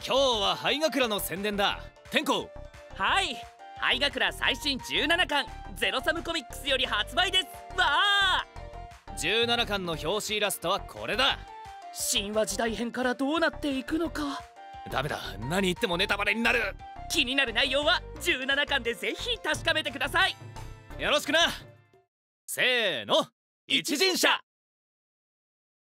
今日は灰ヶ倉の宣伝だ。天候。 はい、灰ヶ倉最新17巻ゼロサムコミックスより発売です。わあ、 17巻の表紙イラストはこれだ。 神話時代編からどうなっていくのか。 ダメだ、何言ってもネタバレになる。 気になる内容は17巻でぜひ確かめてください。 よろしくな。せーの、一陣車。